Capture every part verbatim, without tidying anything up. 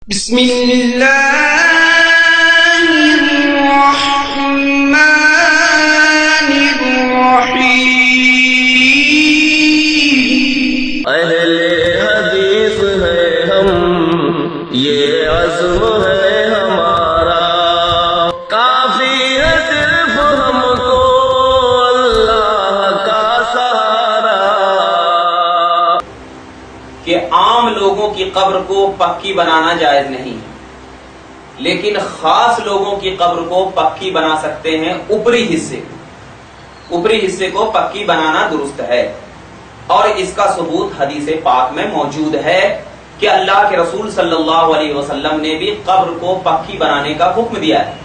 بسم اللہ الرحمن الرحیم۔ اہل حدیث ہے ہم، یہ عزم ہے ہمارا، کافی ہے صرف ہم کو اللہ کا سہارا۔ کہ عام لوگوں کی قبر کو پکی بنانا جائز نہیں ہے، لیکن خاص لوگوں کی قبر کو پکی بنا سکتے ہیں، اوپری حصے اوپری حصے کو پکی بنانا درست ہے، اور اس کا ثبوت حدیث پاک میں موجود ہے کہ اللہ کے رسول صلی اللہ علیہ وسلم نے بھی قبر کو پکی بنانے کا حکم دیا ہے۔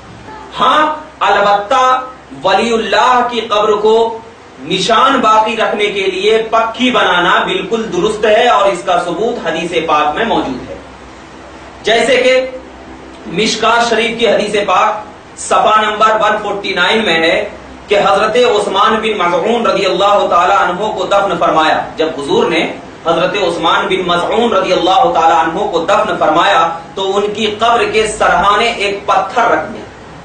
ہاں البتہ ولی اللہ کی قبر کو نشان باقی رکھنے کے لیے پکی بنانا بالکل درست ہے، اور اس کا ثبوت حدیث پاک میں موجود ہے، جیسے کہ مشکات شریف کی حدیث پاک صفحہ نمبر ایک سو انچاس میں ہے کہ حضرت عثمان بن مظعون رضی اللہ تعالی عنہ کو دفن فرمایا۔ جب حضور نے حضرت عثمان بن مظعون رضی اللہ تعالی عنہ کو دفن فرمایا تو ان کی قبر کے سرہانے ایک پتھر رکھ دیا،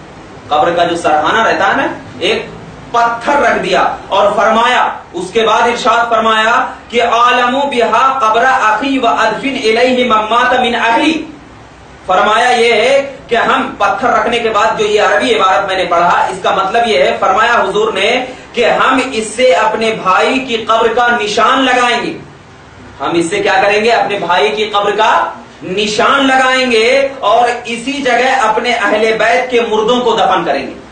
قبر کا جو سرہانہ رہتا ہے نا، ایک پتھر رکھ دیا، اور فرمایا، اس کے بعد ارشاد فرمایا کہ عالم بہا قبر اخی و ادفن الیہ من مات من اہلی۔ فرمایا یہ ہے کہ ہم پتھر رکھنے کے بعد جو یہ عربی عبارت میں نے پڑھا، اس کا مطلب یہ ہے، فرمایا حضور نے کہ ہم اس سے اپنے بھائی کی قبر کا نشان لگائیں گے، ہم اس سے کیا کریں گے؟ اپنے بھائی کی قبر کا نشان لگائیں گے، اور اسی جگہ اپنے اہل بیت کے مردوں کو دفن کریں گے،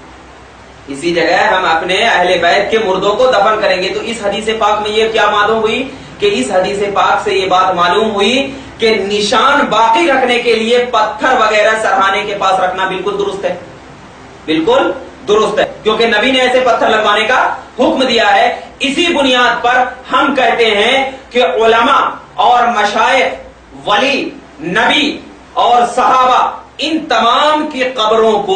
اسی جگہ ہم اپنے اہل بیت کے مردوں کو دفن کریں گے۔ تو اس حدیث پاک میں یہ کیا معلوم ہوئی کہ اس حدیث پاک سے یہ بات معلوم ہوئی کہ نشان باقی رکھنے کے لیے پتھر وغیرہ سرہانے کے پاس رکھنا بالکل درست ہے، بالکل درست ہے، کیونکہ نبی نے ایسے پتھر لگوانے کا حکم دیا ہے۔ اسی بنیاد پر ہم کہتے ہیں کہ علماء اور مشائخ، ولی، نبی اور صحابہ، ان تمام کی قبروں کو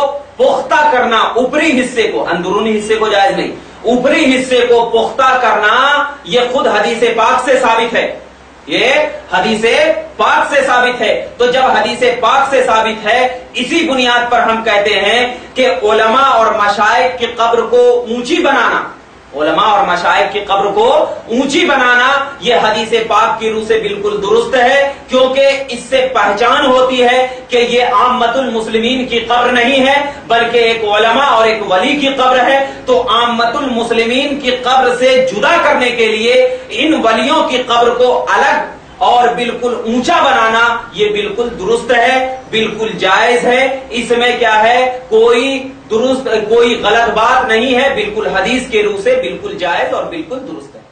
پختہ کرنا، اوپری حصے کو، اندرونی حصے کو جائز نہیں، اوپری حصے کو پختہ کرنا، یہ خود حدیث پاک سے ثابت ہے، یہ حدیث پاک سے ثابت ہے۔ تو جب حدیث پاک سے ثابت ہے، اسی بنیاد پر ہم کہتے ہیں کہ علماء اور مشائخ کی قبر کو اونچی بنانا، علماء اور مشائخ کی قبر کو اونچی بنانا یہ حدیث پاک کی روح سے بالکل درست ہے، کیونکہ اس سے پہچان ہوتی ہے کہ یہ عامت المسلمین کی قبر نہیں ہے، بلکہ ایک علماء اور ایک ولی کی قبر ہے۔ تو عامت المسلمین کی قبر سے جدا کرنے کے لیے ان ولیوں کی قبر کو الگ اور بالکل اونچا بنانا یہ بالکل درست ہے، بالکل جائز ہے، اس میں کیا ہے؟ کوئی درست کوئی غلط بات نہیں ہے، بالکل حدیث کے روح سے بالکل جائز اور بالکل درست ہے۔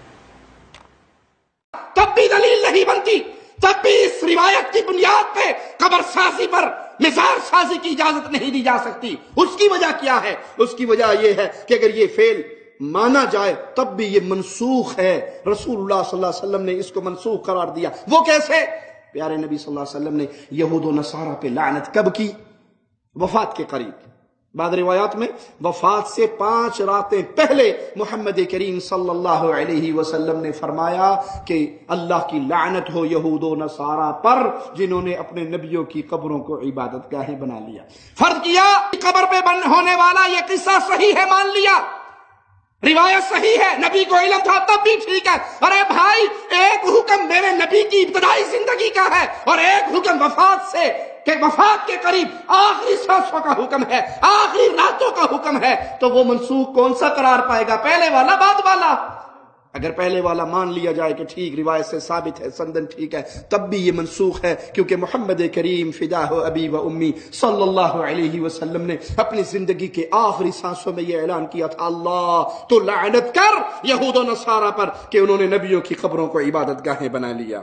تب بھی دلیل نہیں بنتی، تب بھی اس روایت کی بنیاد پہ قبر سازی پر مزار سازی کی اجازت نہیں دی جا سکتی۔ اس کی وجہ کیا ہے؟ اس کی وجہ یہ ہے کہ اگر یہ فعل مانا جائے تب بھی یہ منسوخ ہے، رسول اللہ صلی اللہ علیہ وسلم نے اس کو منسوخ قرار دیا۔ وہ کیسے؟ پیارے نبی صلی اللہ علیہ وسلم نے یہود و نصارہ پہ لعنت کب کی؟ وفات کے قریب، بعض روایات میں وفات سے پانچ راتیں پہلے محمد کریم صلی اللہ علیہ وسلم نے فرمایا کہ اللہ کی لعنت ہو یہود و نصارہ پر جنہوں نے اپنے نبیوں کی قبروں کو عبادت گاہیں بنا لیا۔ فرض کیا قبر پہ بن ہونے والا یہ قصہ صحیح ہے، مان لیا، روایت صحیح ہے، نبی کو علم تھا، تب بھی ٹھیک ہے۔ ارے بھائی، ایک حکم میرے نبی کی ابتدائی زندگی کا ہے، اور ایک حکم وفات سے کہ وفات کے قریب آخری سانسوں کا حکم ہے، آخری راتوں کا حکم ہے، تو وہ منسوخ کون سا قرار پائے گا؟ پہلے والا، بعد والا؟ اگر پہلے والا مان لیا جائے کہ ٹھیک، روایت سے ثابت ہے، سندن ٹھیک ہے، تب بھی یہ منسوخ ہے، کیونکہ محمد کریم فداہ ابی و امی صلی اللہ علیہ وسلم نے اپنی زندگی کے آخری سانسوں میں یہ اعلان کیا تھا، اللہ تو لعنت کر یہود و نصارہ پر کہ انہوں نے نبیوں کی قبروں کو عبادت گاہیں بنا لیا۔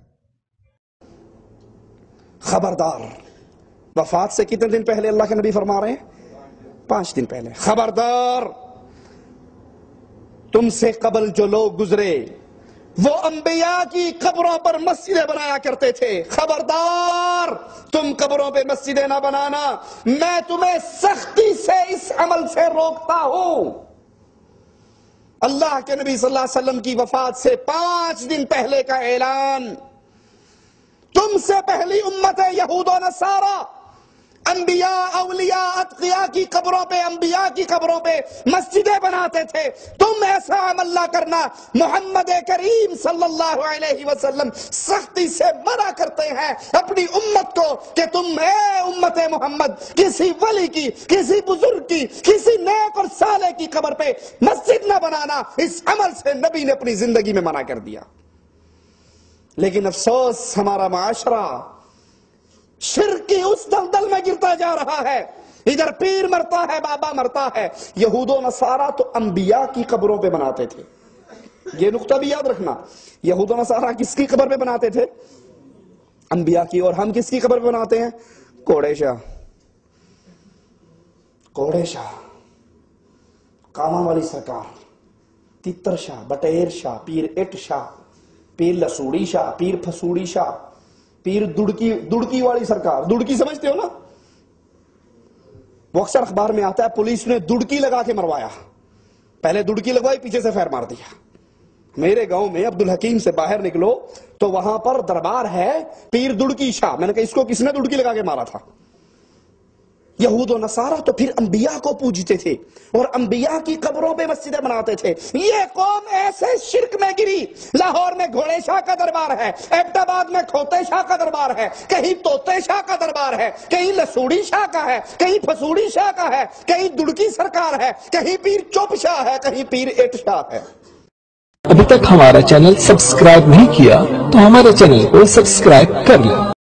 خبردار، وفات سے کتنے دن پہلے اللہ کے نبی فرما رہے ہیں؟ پانچ دن پہلے، خبردار تم سے قبل جو لوگ گزرے وہ انبیاء کی قبروں پر مسجدیں بنایا کرتے تھے، خبردار تم قبروں پہ مسجدیں نہ بنانا، میں تمہیں سختی سے اس عمل سے روکتا ہوں۔ اللہ کے نبی صلی اللہ علیہ وسلم کی وفات سے پانچ دن پہلے کا اعلان، تم سے پہلی امت یہود و نصارہ انبیاء اولیاء اتقیاء کی قبروں پہ انبیاء کی قبروں پہ مسجدیں بناتے تھے. تم ایسا عمل نہ کرنا. محمد کریم صلی اللہ علیہ وسلم سختی سے منع کرتے ہیں اپنی امت کو کہ تم اے امت محمد کسی ولی کی, کسی بزرگ کی, کسی نیک اور صالح کی قبر پہ مسجد نہ بنانا. اس عمل سے نبی نے اپنی زندگی میں منع کر دیا. لیکن افسوس ہمارا معاشرہ شرک کی اس دلدل میں گرتا جا رہا ہے. ادھر پیر مرتا ہے, بابا مرتا ہے. یہود و نصارہ تو انبیاء کی قبروں پہ بناتے تھے. یہ نقطہ بھی یاد رکھنا. یہود و نصارہ کس کی قبر پہ بناتے تھے؟ انبیاء کی. اور ہم کس کی قبر پہ بناتے ہیں؟ کوڑے شاہ, کوڑے شاہ, کاما والی سرکار, تیتر شاہ, بٹیر شاہ, پیر اٹ شاہ, پیر لسوڑی شاہ, پیر پھسوڑی شاہ, پیر دڑکی دڑکی والی سرکار. دڑکی سمجھتے ہو نا؟ وہ اکثر اخبار میں آتا ہے پولیس نے دڑکی لگا کے مروایا. پہلے دڑکی لگوائی, پیچھے سے فیر مار دیا. میرے گاؤں میں عبد الحکیم سے باہر نکلو تو وہاں پر دربار ہے پیر دڑکی شاہ. میں نے کہا اس کو کس نے دڑکی لگا کے مارا تھا؟ یہود و نصارہ تو پھر انبیاء کو پوجتے تھے اور انبیاء کی قبروں پہ مسجدیں بناتے تھے. یہ قوم ایسے شرک میں گری. لاہور میں گھوڑے شاہ کا دربار ہے, ایبٹ آباد میں کھوتے شاہ کا دربار ہے, کہیں توتے شاہ کا دربار ہے, کہیں لسوڑی شاہ کا ہے, کہیں پھسوڑی شاہ کا ہے, کہیں دڑکی سرکار ہے, کہیں پیر چپ شاہ ہے, کہیں پیر اٹ شاہ ہے. ابھی تک ہمارا چینل سبسکرائب نہیں کیا تو ہمارے چینل کو سبسکرائب کر لیں.